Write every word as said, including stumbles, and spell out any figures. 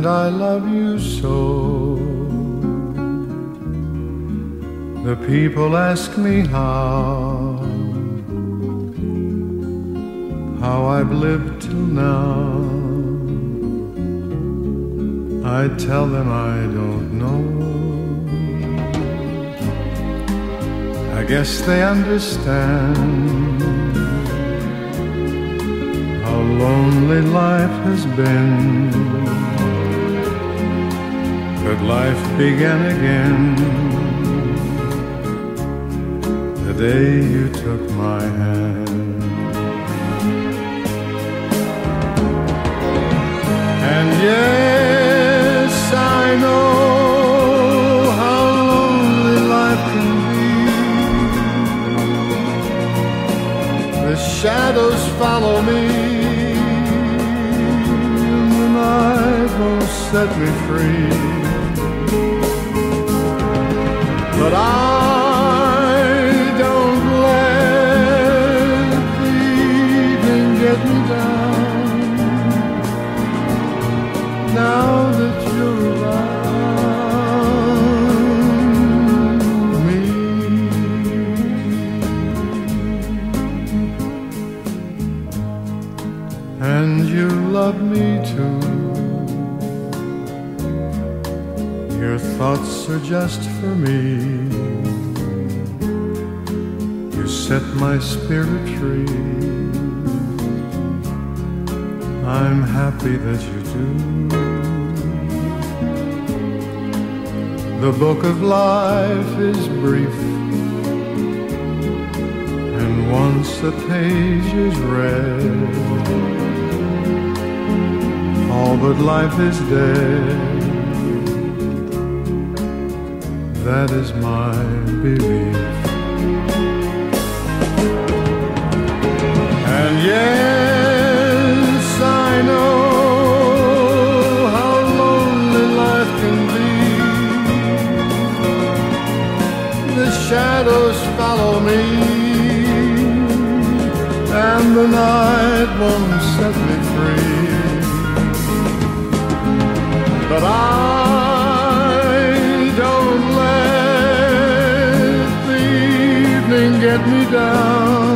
I love you so. The people ask me how, how I've lived till now. I tell them I don't know. I guess they understand how lonely life has been. But life began again the day you took my hand. And yes, I know how lonely life can be. The shadows follow me, and the night won't set me free. But I don't let the evening get me down. Now that you're around me, and you love me too. Your thoughts are just for me. You set my spirit free. I'm happy that you do. The book of life is brief, and once a page is read, all but life is dead. That is my belief. And yes, I know how lonely life can be. The shadows follow me, and the night won't set me free. But I don't let the evening get me down.